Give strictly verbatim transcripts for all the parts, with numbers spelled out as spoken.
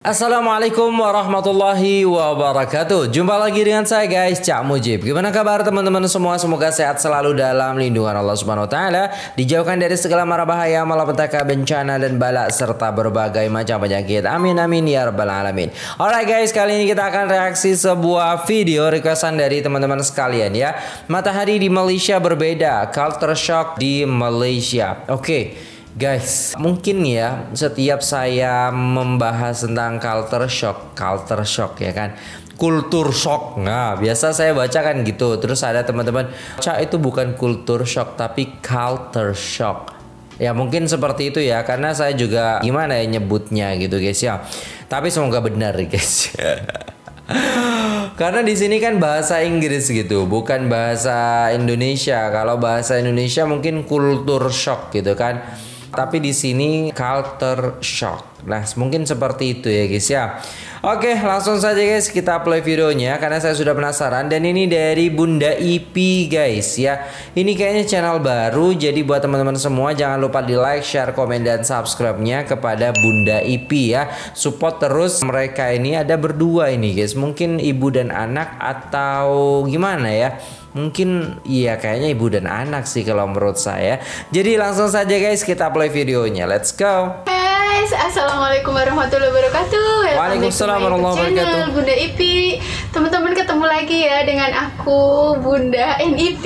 Assalamualaikum warahmatullahi wabarakatuh. Jumpa lagi dengan saya guys, Cak Mujib. Gimana kabar teman-teman semua? Semoga sehat selalu dalam lindungan Allah Subhanahu wa taala, dijauhkan dari segala mara bahaya, malapetaka, bencana dan bala serta berbagai macam penyakit. Amin amin ya rabbal alamin. Alright guys, kali ini kita akan reaksi sebuah video requestan dari teman-teman sekalian ya. Matahari di Malaysia berbeda, culture shock di Malaysia. Oke. Okay. Guys, mungkin ya setiap saya membahas tentang culture shock, culture shock ya kan, kultur shock. Nah, biasa saya baca kan gitu. Terus ada teman-teman, Cak itu bukan kultur shock tapi culture shock. Ya mungkin seperti itu ya, karena saya juga gimana ya nyebutnya gitu guys ya. Tapi semoga benar guys. Karena di sini kan bahasa Inggris gitu, bukan bahasa Indonesia. Kalau bahasa Indonesia mungkin kultur shock gitu kan. Tapi di sini culture shock. Nah, mungkin seperti itu ya guys ya. Oke, langsung saja guys kita play videonya karena saya sudah penasaran. Dan ini dari Bunda Ipi guys ya. Ini kayaknya channel baru, jadi buat teman-teman semua jangan lupa di like, share, komen, dan subscribe-nya kepada Bunda Ipi ya. Support terus mereka ini, ada berdua ini guys. Mungkin ibu dan anak atau gimana ya. Mungkin iya kayaknya ibu dan anak sih kalau menurut saya. Jadi langsung saja guys kita play videonya. Let's go. Guys, assalamualaikum warahmatullahi wabarakatuh. Waalaikumsalam warahmatullahi wabarakatuh. Bunda Ipi, teman-teman ketemu lagi ya dengan aku Bunda N I P.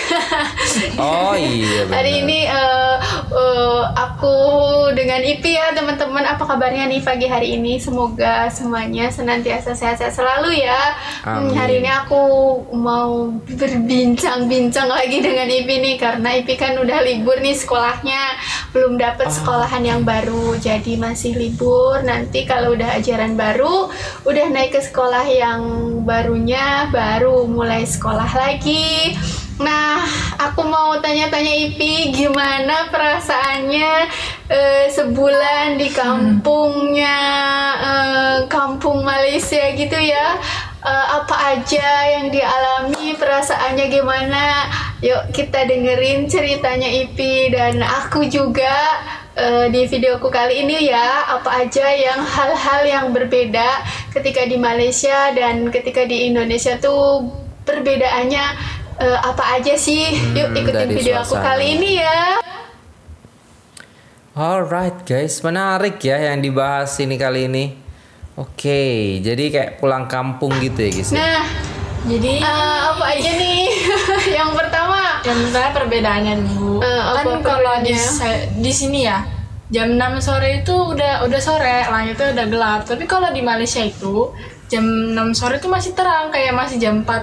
Oh iya. Benar. Hari ini uh, uh, aku dengan Ipi ya teman-teman. Apa kabarnya nih pagi hari ini? Semoga semuanya senantiasa sehat-sehat selalu ya. Hmm, hari ini aku mau berbincang-bincang lagi dengan Ipi nih karena Ipi kan udah libur nih sekolahnya, belum dapat oh. sekolahan yang baru. Jadi masih libur. Nanti kalau udah ajaran baru, udah naik ke sekolah yang barunya, baru mulai sekolah lagi. Nah, aku mau tanya-tanya Ipi, gimana perasaannya uh, sebulan di kampungnya, uh, kampung Malaysia gitu ya. Uh, apa aja yang dialami, perasaannya gimana? Yuk kita dengerin ceritanya Ipi dan aku juga. Uh, di videoku kali ini ya, apa aja yang hal-hal yang berbeda ketika di Malaysia dan ketika di Indonesia tuh perbedaannya uh, apa aja sih. hmm, Yuk ikutin video suasana aku kali ini ya. Alright guys, menarik ya yang dibahas ini kali ini. Oke, okay, jadi kayak pulang kampung gitu ya guys. Nah, jadi uh, apa aja nih? Yang pertama, yang pertama perbedaannya Bu. Uh, kan kalau di, di sini ya jam enam sore itu udah udah sore, langitnya udah gelap. Tapi kalau di Malaysia itu jam enam sore itu masih terang, kayak masih jam empat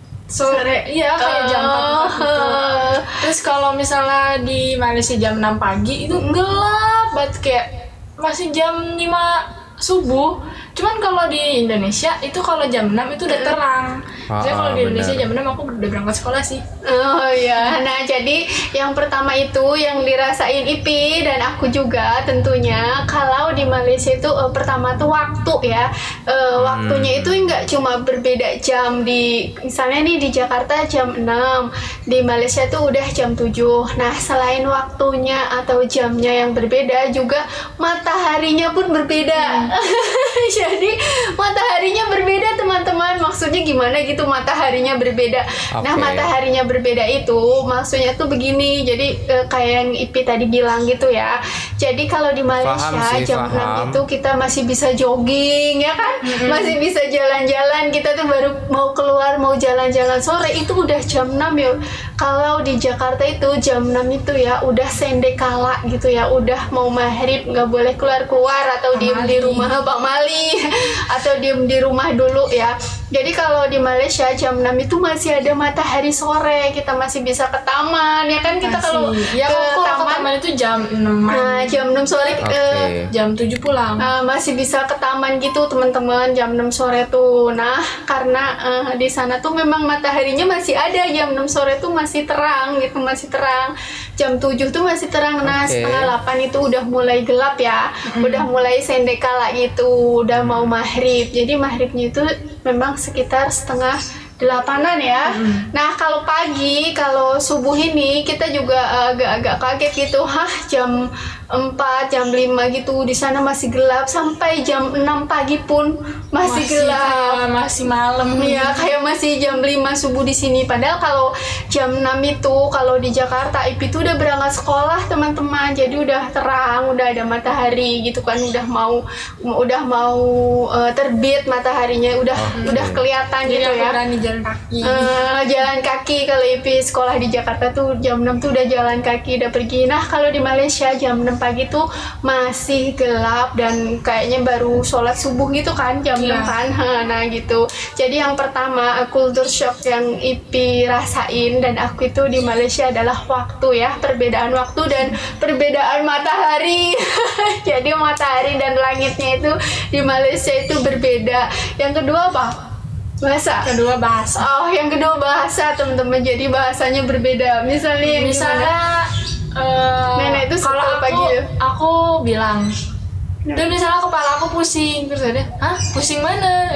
sore. Iya, kayak uh, jam empat gitu. Terus kalau misalnya di Malaysia jam enam pagi itu gelap banget, kayak masih jam lima subuh. Cuman kalau di Indonesia itu kalau jam enam itu udah terang. Ah, jadi kalau di Indonesia bener. jam enam aku udah berangkat sekolah sih. Oh ya, nah jadi yang pertama itu yang dirasain Ipi dan aku juga tentunya kalau di Malaysia itu uh, pertama tuh waktu ya. Uh, hmm. Waktunya itu enggak cuma berbeda jam, di misalnya nih di Jakarta jam enam, di Malaysia tuh udah jam tujuh. Nah, selain waktunya atau jamnya yang berbeda, juga mataharinya pun berbeda. Hmm. Jadi mataharinya berbeda teman-teman. Maksudnya gimana gitu mataharinya berbeda? Okay. Nah, mataharinya berbeda itu maksudnya tuh begini. Jadi e, kayak yang Ipi tadi bilang gitu ya. Jadi kalau di Malaysia sih, jam enam itu kita masih bisa jogging ya kan? Mm-hmm. Masih bisa jalan-jalan. Kita tuh baru mau keluar mau jalan-jalan sore itu udah jam enam ya. Kalau di Jakarta itu jam enam itu ya udah sendekala gitu ya. Udah mau maghrib, nggak boleh keluar-keluar atau diem di rumah Bang Mali atau diem di rumah dulu ya. Jadi kalau di Malaysia jam enam itu masih ada matahari sore, kita masih bisa ke taman ya kan, kita masih. Kalau ya, ke taman, taman taman itu jam enam. Nah, jam enam sore okay. uh, jam tujuh pulang. Uh, masih bisa ke taman gitu teman-teman jam enam sore tuh. Nah, karena uh, di sana tuh memang mataharinya masih ada, jam enam sore tuh masih terang gitu, masih terang. Jam tujuh tuh masih terang. Nah, okay. setengah delapan itu udah mulai gelap ya. Mm. Udah mulai sendekala gitu, udah mau maghrib. Jadi maghribnya itu memang sekitar setengah delapanan ya. Hmm. Nah, kalau pagi, kalau subuh ini kita juga agak-agak kaget gitu. Hah, jam empat, jam lima gitu. Di sana masih gelap sampai jam enam pagi pun masih, masih gelap. Masih malam. Iya, kayak masih jam lima subuh di sini. Padahal kalau jam enam itu kalau di Jakarta I P itu udah berangkat sekolah, teman-teman. Jadi udah terang, udah ada matahari gitu kan, udah mau udah mau uh, terbit mataharinya, udah oh, udah kelihatan jadi gitu ya. Berani jalan kaki. Uh, jalan kaki kalau I P sekolah di Jakarta tuh jam enam tuh udah jalan kaki, udah pergi. Nah, kalau di Malaysia jam enam pagi tuh masih gelap dan kayaknya baru sholat subuh gitu kan jam yeah. enam kan. Nah, gitu. Jadi yang pertama culture shock yang I P rasain dan aku itu di Malaysia adalah waktu ya, perbedaan waktu dan perbedaan matahari. Jadi matahari dan langitnya itu di Malaysia itu berbeda. Yang kedua apa? Bahasa. Kedua bahasa. Oh, yang kedua bahasa, teman-teman. Jadi bahasanya berbeda. Misalnya misalnya uh, nenek itu kalau aku, pagi ya? aku bilang dan misalnya kepala aku pusing, terus ada, hah pusing mana?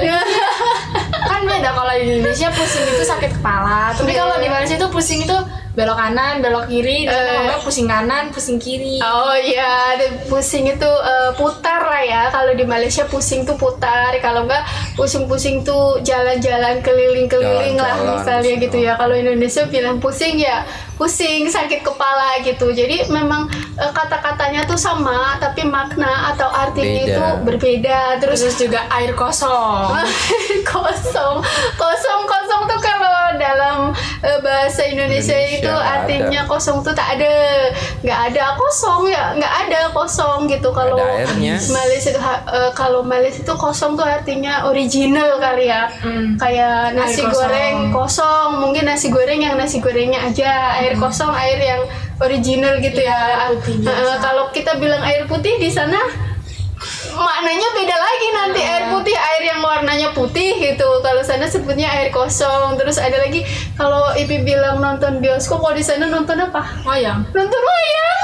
Kan beda, kalau di Indonesia pusing itu sakit kepala, tapi kalau di Malaysia itu pusing itu belok kanan, belok kiri, dan uh, pusing kanan, pusing kiri. Oh iya, pusing itu uh, putar lah ya. Kalau di Malaysia pusing tuh putar, kalau enggak pusing-pusing tuh jalan-jalan keliling-keliling lah misalnya gitu ya. Kalau Indonesia bilang pusing ya pusing, sakit kepala gitu. Jadi memang uh, kata-katanya tuh sama, tapi makna atau artinya beda. Itu berbeda. Terus, Terus juga air kosong. kosong, kosong, kosong tuh kalau dalam uh, bahasa Indonesia, Indonesia itu artinya ada. Kosong tuh tak ada, nggak ada kosong ya, nggak ada kosong gitu. Kalau Malaysia itu uh, kalau Malaysia itu kosong tuh artinya original kali ya. Hmm. Kayak nasi kosong. goreng kosong, mungkin nasi goreng yang nasi gorengnya aja, air kosong air yang original gitu ya. ya. Uh, kalau kita bilang air putih di sana maknanya beda lagi nanti. uh. Air putih air yang warnanya putih gitu, kalau sana sebutnya air kosong. Terus ada lagi kalau Ipi bilang nonton bioskop, kalau di sana nonton apa? Wayang. Nonton wayang.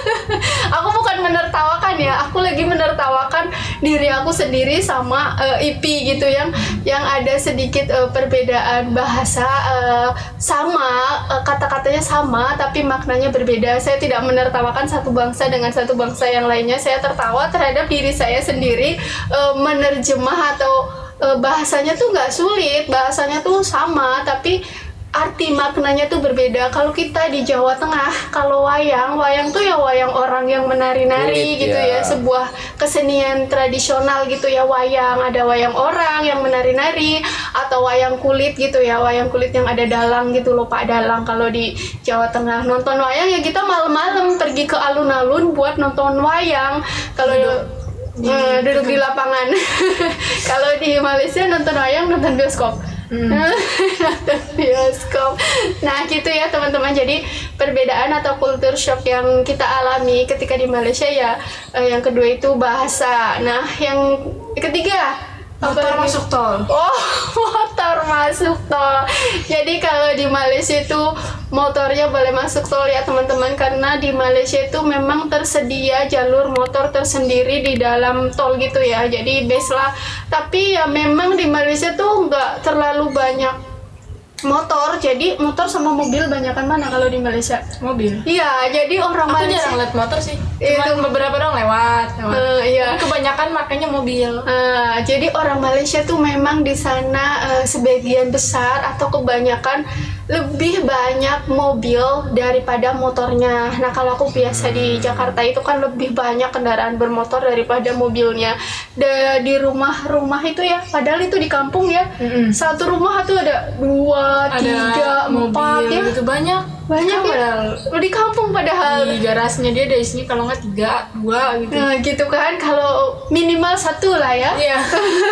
Aku bukan menertawakan ya, aku lagi menertawakan diri aku sendiri sama uh, Ipi gitu, yang yang ada sedikit uh, perbedaan bahasa, uh, sama uh, kata-katanya sama tapi maknanya berbeda. Saya tidak menertawakan satu bangsa dengan satu bangsa yang lainnya, saya tertawa terhadap diri saya sendiri. uh, menerjemah atau uh, bahasanya tuh nggak sulit, bahasanya tuh sama tapi arti maknanya tuh berbeda. Kalau kita di Jawa Tengah, kalau wayang, wayang tuh ya wayang orang yang menari-nari gitu ya. ya, sebuah kesenian tradisional gitu ya, wayang. Ada wayang orang yang menari-nari, atau wayang kulit gitu ya, wayang kulit yang ada dalang gitu loh, Pak Dalang. Kalau di Jawa Tengah nonton wayang ya kita malam-malam pergi ke alun-alun buat nonton wayang. Kalau Uh, duduk di lapangan. Kalau di Malaysia nonton wayang, nonton bioskop. Hmm. Nonton bioskop. Nah gitu ya teman-teman. Jadi perbedaan atau culture shock yang kita alami ketika di Malaysia ya, uh, yang kedua itu bahasa. Nah yang ketiga motor masuk tol. Oh, motor masuk tol. Jadi kalau di Malaysia itu motornya boleh masuk tol ya teman-teman, karena di Malaysia itu memang tersedia jalur motor tersendiri di dalam tol gitu ya. Jadi best lah. Tapi ya memang di Malaysia tuh nggak terlalu banyak motor, jadi motor sama mobil banyakan mana kalau di Malaysia? Mobil. Iya, jadi orang Aku Malaysia jarang lihat motor sih. Cuma itu beberapa orang lewat. lewat. Uh, iya. Kebanyakan makanya mobil. Uh, jadi orang Malaysia tuh memang di sana uh, sebagian besar atau kebanyakan lebih banyak mobil daripada motornya. Nah kalau aku biasa di Jakarta itu kan lebih banyak kendaraan bermotor daripada mobilnya. De, di rumah-rumah itu ya, padahal itu di kampung ya, mm-hmm. satu rumah tuh ada dua, ada tiga, empat ya, gitu banyak. Banyak kan, ya, padahal di kampung padahal di garasinya dia ada isinya kalau nggak tiga, dua gitu. Nah, gitu kan, kalau minimal satu lah ya. Iya.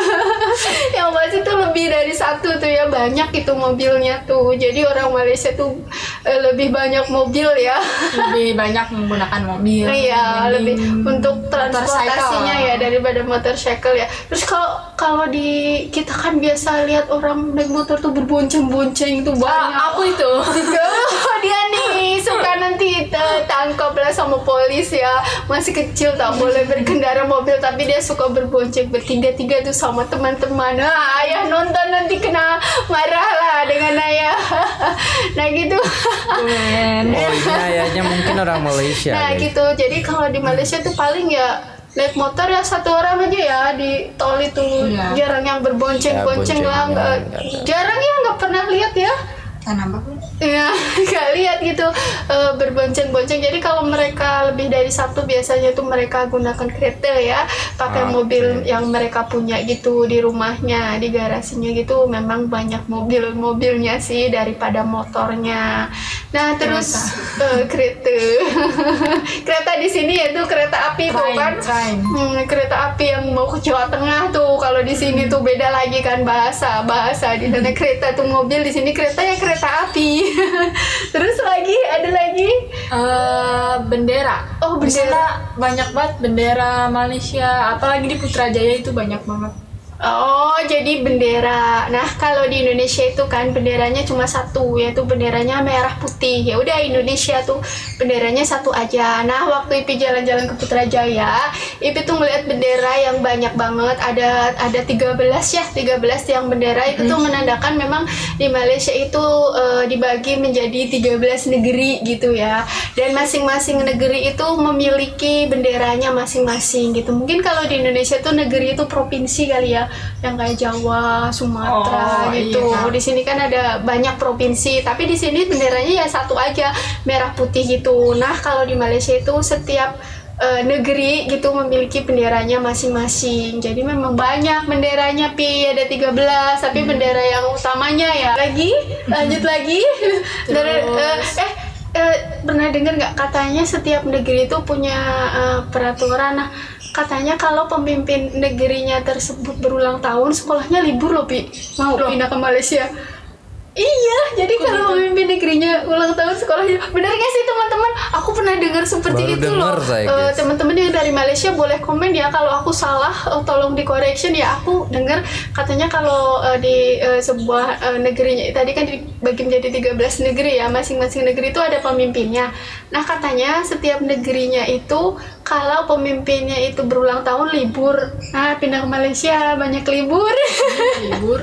Yang pasti tuh lebih dari satu tuh ya, banyak itu mobilnya tuh. Jadi orang Malaysia tuh eh, lebih banyak mobil ya. Lebih banyak menggunakan mobil. Iya, lebih untuk transportasinya ya daripada motorcycle ya. Terus kalau kalau di kita kan biasa lihat orang naik motor tuh berbonceng-bonceng tuh banyak. Ah, aku itu. dia nih suka nanti uh, tangkap lah sama polis ya. Masih kecil tak boleh berkendara mobil, tapi dia suka berbonceng bertiga-tiga tuh sama teman-teman. Nah, ayah nonton nanti kena marah lah dengan ayah. Nah gitu. Oh ini ayahnya mungkin orang Malaysia. Nah guys. Gitu. Jadi kalau di Malaysia tuh paling ya naik motor ya satu orang aja ya di tol itu. Ya. Jarang yang berbonceng-bonceng ya, lah. Enggak, jarang ya, nggak pernah lihat ya. Tanam apa? Ya, nggak lihat gitu uh, berbonceng-bonceng. Jadi kalau mereka lebih dari satu biasanya tuh mereka gunakan kereta ya, pakai okay. mobil yang mereka punya gitu di rumahnya, di garasinya gitu. Memang banyak mobil-mobilnya sih daripada motornya. Nah terus uh, kereta, kereta di sini yaitu kereta api tuh kan, hmm, kereta api yang mau ke Jawa Tengah tuh. Kalau di sini hmm. tuh beda lagi kan bahasa bahasa di sana kereta tuh mobil, di sini kereta ya kereta api. Terus lagi ada lagi uh, bendera. Oh bendera, banyak banget bendera Malaysia, apalagi di Putrajaya itu banyak banget. Oh, jadi bendera. Nah, kalau di Indonesia itu kan benderanya cuma satu, yaitu benderanya merah putih. Ya udah Indonesia tuh benderanya satu aja. Nah, waktu Ipi jalan-jalan ke Putrajaya, Ipi tuh ngeliat bendera yang banyak banget. Ada ada tiga belas ya, tiga belas yang bendera itu tuh menandakan memang di Malaysia itu uh, dibagi menjadi tiga belas negeri gitu ya. Dan masing-masing negeri itu memiliki benderanya masing-masing gitu. Mungkin kalau di Indonesia tuh negeri itu provinsi kali ya, yang kayak Jawa, Sumatera oh, gitu. Iya. Di sini kan ada banyak provinsi, tapi di sini benderanya ya satu aja, merah putih gitu. Nah, kalau di Malaysia itu setiap uh, negeri gitu memiliki benderanya masing-masing. Jadi memang banyak benderanya, Pi, ada tiga belas, tapi hmm. bendera yang utamanya ya. Lagi, lanjut lagi. Dari, uh, eh uh, pernah dengar nggak katanya setiap negeri itu punya uh, peraturan. Nah, katanya kalau pemimpin negerinya tersebut berulang tahun, sekolahnya libur loh, Pi. Mau loh. Pindah ke Malaysia. Iya, jadi oh, kalau pemimpin negerinya ulang tahun sekolahnya. Benar gak sih teman-teman? Aku pernah dengar seperti Baru itu loh. Uh, teman-teman yang dari Malaysia boleh komen ya kalau aku salah, uh, tolong di correction ya. Aku dengar katanya kalau uh, di uh, sebuah uh, negerinya, tadi kan dibagi menjadi tiga belas negeri ya, masing-masing negeri itu ada pemimpinnya. Nah, katanya setiap negerinya itu kalau pemimpinnya itu berulang tahun libur. Nah, pindah ke Malaysia banyak libur. Libur.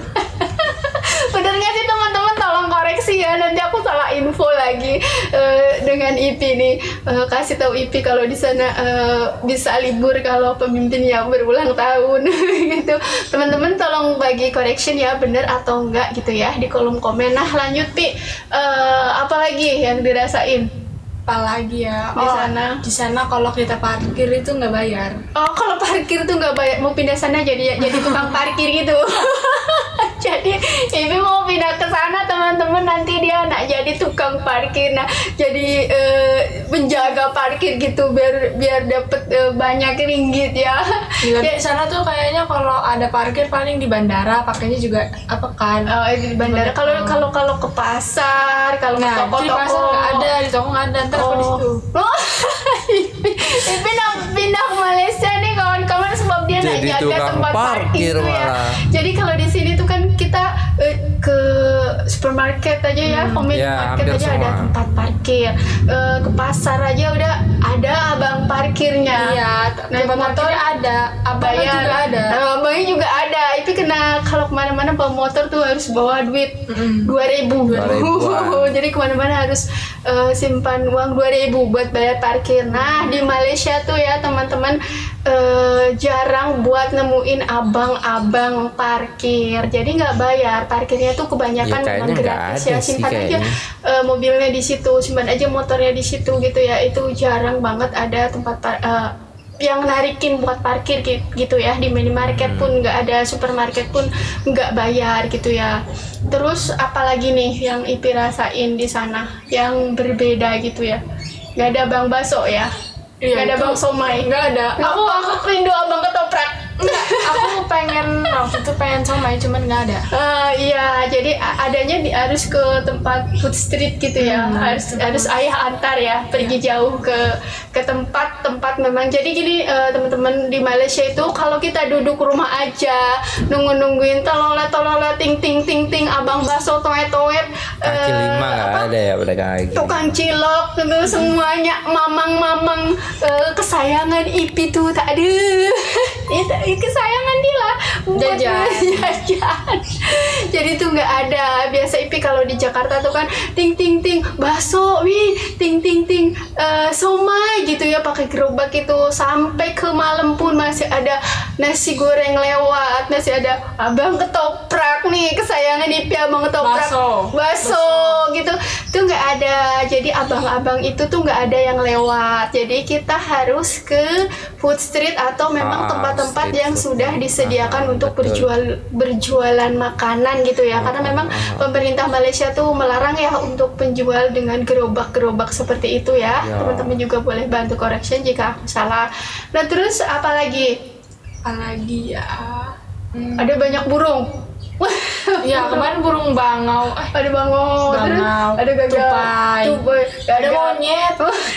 Bener gak sih teman-teman? Tolong koreksi ya, nanti aku salah info lagi uh, dengan Ipi nih. Uh, kasih tahu Ipi kalau di sana uh, bisa libur kalau pemimpinnya berulang tahun gitu. Teman-teman tolong bagi correction ya, bener atau enggak gitu ya di kolom komen. Nah, lanjut Pi. Uh, apa lagi yang dirasain? Apalagi ya di oh, sana di sana kalau kita parkir itu nggak bayar. Oh, kalau parkir tuh nggak bayar. Mau pindah sana jadi jadi tukang parkir gitu. Jadi Ibi mau pindah ke sana teman-teman, nanti dia nak jadi tukang parkir. Nah, jadi uh, menjaga parkir gitu biar biar dapet uh, banyak ringgit ya. Di ya. Sana tuh kayaknya kalau ada parkir paling di bandara, pakainya juga apa kan? Oh, di bandara. Kalau kalau kalau ke pasar, kalau nah, ke toko-toko di pasar nggak ada, di toko nggak ada. Ntar oh. di situ. Oh. Pindah pindah ke Malaysia nih kawan-kawan sebab dia nak jaga tempat parkir gitu ya. Jadi kalau di sini tuh kan kita uh, ke supermarket aja ya, hmm, convenience ya, market aja semua. Ada tempat parkir. Uh, ke pasar aja udah ada abang parkirnya. Iya, naik motor ada, abangnya juga ada. Nah, abangnya juga ada. Itu kena kalau kemana-mana bawa motor tuh harus bawa duit dua ribu. Jadi kemana-mana harus uh, simpan uang dua ribu buat bayar parkir. Nah, di Malaysia tuh ya teman-teman uh, jarang buat nemuin abang-abang parkir. Jadi nggak bayar parkirnya tuh kebanyakan ya, memang gratis ya, simpan aja uh, mobilnya di situ, simpan aja motornya di situ gitu ya. Itu jarang banget ada tempat uh, yang narikin buat parkir gitu ya. Di minimarket pun nggak ada, supermarket pun nggak bayar gitu ya. Terus apalagi nih yang Ipi rasain di sana yang berbeda gitu ya? Nggak ada bang bakso ya? Nggak ada bang somai? Nggak ada. Aku aku rindu abang ketoprak. Enggak, aku pengen waktu itu pengen somai cuman nggak ada. Uh, iya, jadi adanya di, harus ke tempat food street gitu ya, hmm, harus betul. harus ayah antar ya, pergi ya. jauh ke ke tempat-tempat memang. Jadi gini uh, teman-teman, di Malaysia itu kalau kita duduk rumah aja nunggu-nungguin tololet tololet ting ting ting ting abang bakso toet toet kaki uh, lima nggak ada ya pada kaki. Tukang cilok gitu semuanya mamang-mamang uh, kesayangan Ipi tuh tak ada. Itu kesayangan dia lah jajan. jajan. Jadi tuh nggak ada. Biasa Ipi kalau di Jakarta tuh kan ting ting ting bakso, wih ting ting ting uh, somai gitu ya, pakai gerobak itu sampai ke malam pun masih ada nasi goreng lewat, masih ada abang ketoprak nih kesayangan Ipi, abang ketoprak bakso, bakso gitu tuh nggak ada. Jadi abang-abang itu tuh nggak ada yang lewat. Jadi kita harus ke food street atau memang tempat ah, tempat yang food. sudah disediakan ah, untuk betul. berjual berjualan makanan gitu ya, karena memang ah, pemerintah Malaysia tuh melarang ya untuk penjual dengan gerobak-gerobak seperti itu ya. ya. Teman-teman juga boleh bantu correction jika aku salah. Nah terus apa lagi? Apalagi ya? Hmm. Ada banyak burung. Ya kemarin burung bangau, eh, ada bangau, bangau, ada gagak, tupai, tupai, ada monyet,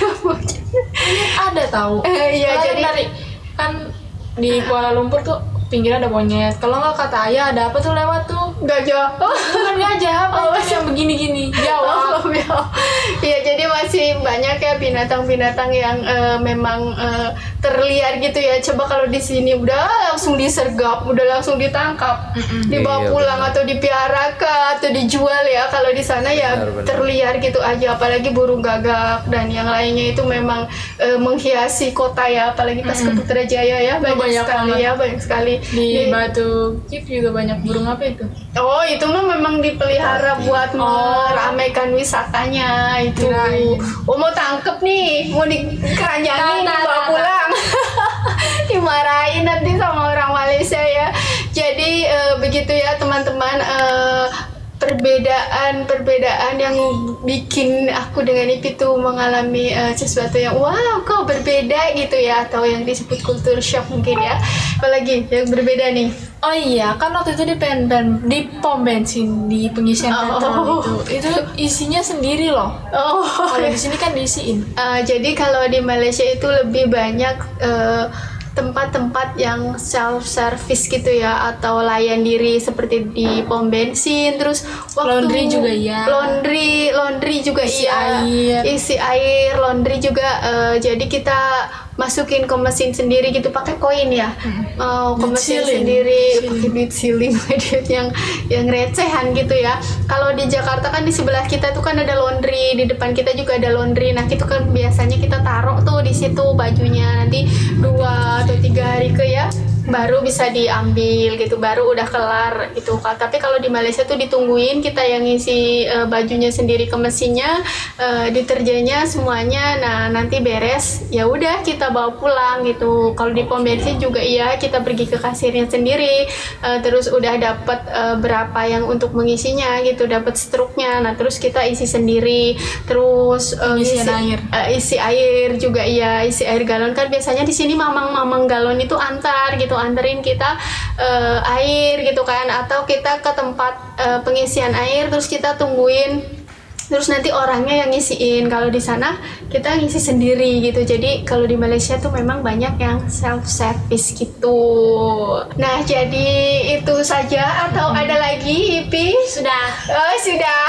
ada tahu. Eh, iya, jadi dari kan di Kuala Lumpur tuh pinggirnya ada monyet. Kalau nggak kata ayah ada apa tuh lewat tuh? Gajah. Oh, bukan gajah, apa oh, yang begini-gini? Jawab. Iya, jadi masih banyak ya binatang-binatang yang uh, memang uh, terliar gitu ya. Coba kalau di sini udah langsung disergap, udah langsung ditangkap, mm-mm. dibawa iya, pulang bener. atau dipiara atau dijual ya. Kalau di sana ya bener, bener. terliar gitu aja. Apalagi burung gagak dan yang lainnya itu memang uh, menghiasi kota ya. Apalagi pas mm-mm. ke Putrajaya ya, banyak, banyak sekali banget. ya, banyak sekali. Di, di Batu Kip juga banyak burung apa itu? Oh, itu mah memang dipelihara Tati. buat oh. meramaikan wisatanya itu. Kirain. Oh, mau tangkep nih, mau dikeranjangin, nah, dibawa nah, pulang. Dimarahin nanti sama orang Malaysia ya. Jadi uh, begitu ya teman-teman. Uh, perbedaan-perbedaan yang bikin aku dengan Ipi tuh mengalami uh, sesuatu yang wow kok berbeda gitu ya, atau yang disebut culture shock mungkin ya. Apalagi yang berbeda nih? Oh iya, kan waktu itu di pen, pen, di pom bensin di pengisian oh. petrol itu, itu isinya sendiri loh. Oh. Kalau di sini kan diisiin. Uh, jadi kalau di Malaysia itu lebih banyak uh, tempat-tempat yang self service gitu ya, atau layan diri seperti di pom bensin. Terus waktu laundry juga ya, laundry laundry juga isi iya air. isi air laundry juga. Uh, jadi kita masukin ke mesin sendiri gitu pakai koin ya, hmm. uh, ke mesin sendiri pakai duit siling, duit yang yang recehan gitu ya. Kalau di Jakarta kan di sebelah kita tuh kan ada laundry, di depan kita juga ada laundry. Nah itu kan biasanya kita taruh tuh di situ bajunya, nanti dua atau tiga hari ke ya baru bisa diambil gitu, baru udah kelar gitu. Tapi kalau di Malaysia tuh ditungguin, kita yang ngisi uh, bajunya sendiri ke mesinnya, uh, deterjennya semuanya. Nah nanti beres ya udah kita bawa pulang gitu. Kalau di pom bensin juga iya, kita pergi ke kasirnya sendiri, uh, terus udah dapat uh, berapa yang untuk mengisinya gitu, dapat struknya. Nah terus kita isi sendiri, terus uh, isi isi air, uh, isi air juga iya, isi air galon kan biasanya di sini mamang-mamang galon itu antar gitu, anterin kita uh, air gitu kan, atau kita ke tempat uh, pengisian air terus kita tungguin, terus nanti orangnya yang ngisiin. Kalau di sana kita ngisi sendiri gitu. Jadi kalau di Malaysia tuh memang banyak yang self service gitu. Nah jadi itu saja atau hmm. ada lagi Ipi? Sudah. Oh sudah.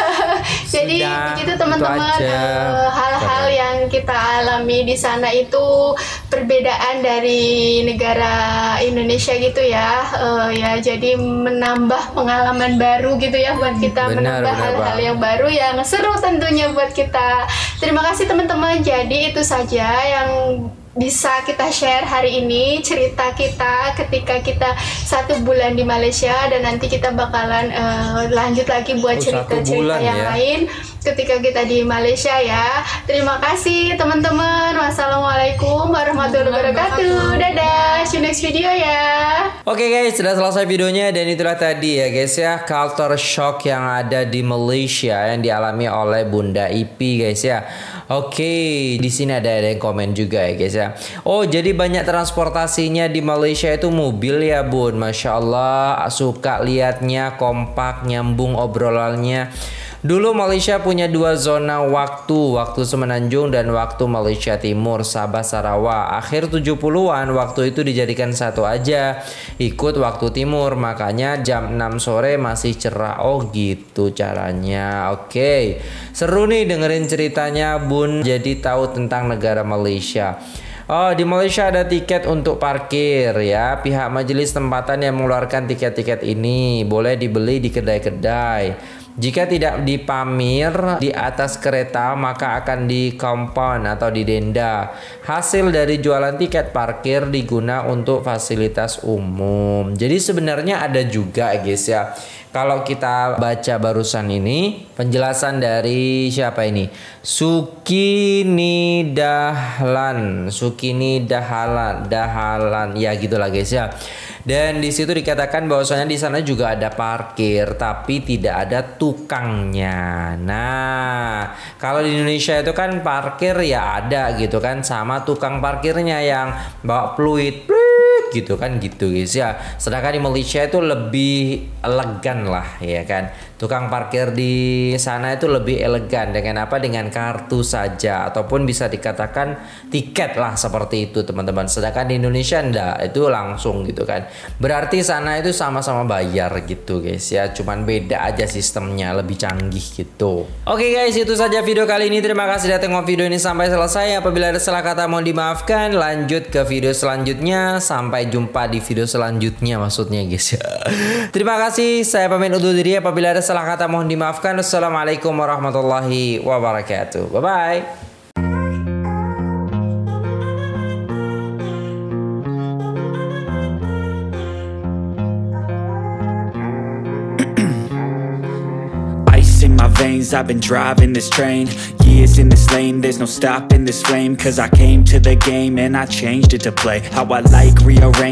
Jadi begitu teman-teman, uh, hal-hal yang kita alami di sana itu perbedaan dari negara Indonesia gitu ya. Uh, ya jadi menambah pengalaman baru gitu ya buat kita, benar, menambah hal-hal yang baru yang seru tentunya buat kita. Terima kasih teman-teman. Jadi itu saja yang bisa kita share hari ini, cerita kita ketika kita satu bulan di Malaysia, dan nanti kita bakalan uh, lanjut lagi buat cerita-cerita yang ya. lain ketika kita di Malaysia ya. Terima kasih teman-teman. Wassalamualaikum warahmatullahi wabarakatuh. Dadah, see you next video ya. Oke okay guys, sudah selesai videonya, dan itulah tadi ya guys ya, culture shock yang ada di Malaysia yang dialami oleh Bunda Ipi guys ya. Oke, di sini ada ada yang komen juga ya guys ya. Oh, jadi banyak transportasinya di Malaysia itu mobil ya Bun. Masya Allah, suka liatnya kompak, nyambung obrolannya. Dulu Malaysia punya dua zona waktu, waktu Semenanjung dan waktu Malaysia Timur, Sabah Sarawak. Akhir tujuh puluhan waktu itu dijadikan satu aja, ikut waktu timur, makanya jam enam sore masih cerah. Oh gitu caranya. Oke, seru nih dengerin ceritanya Bun, jadi tahu tentang negara Malaysia. Oh, di Malaysia ada tiket untuk parkir ya. Pihak majelis tempatan yang mengeluarkan tiket-tiket ini boleh dibeli di kedai-kedai. Jika tidak dipamir di atas kereta, maka akan dikompon atau didenda. Hasil dari jualan tiket parkir diguna untuk fasilitas umum. Jadi sebenarnya ada juga guys ya. Kalau kita baca barusan ini, penjelasan dari siapa ini? Sukini Dahlan, Sukini Dahalan, Dahalan, ya gitulah guys ya. Dan di situ dikatakan bahwasanya di sana juga ada parkir, tapi tidak ada tukangnya. Nah, kalau di Indonesia itu kan parkir ya ada gitu kan, sama tukang parkirnya yang bawa fluid, fluid gitu kan gitu guys ya. Sedangkan di Malaysia itu lebih elegan lah ya kan. Tukang parkir di sana itu lebih elegan dengan apa? Dengan kartu saja ataupun bisa dikatakan tiket lah seperti itu teman-teman. Sedangkan di Indonesia enggak, itu langsung gitu kan. Berarti sana itu sama-sama bayar gitu guys ya. Cuman beda aja sistemnya, lebih canggih gitu. Oke guys, itu saja video kali ini. Terima kasih sudah tengok video ini sampai selesai. Apabila ada salah kata mohon dimaafkan. Lanjut ke video selanjutnya. Sampai jumpa di video selanjutnya maksudnya guys ya. Terima kasih. Saya pamit undur diri. Apabila ada salah kata mohon dimaafkan. Assalamualaikum warahmatullahi wabarakatuh. Bye bye. In my veins, I've been driving this train. Years in this lane, there's no stopping this flame. Cause I came to the game and I changed it to play how I like, rearrange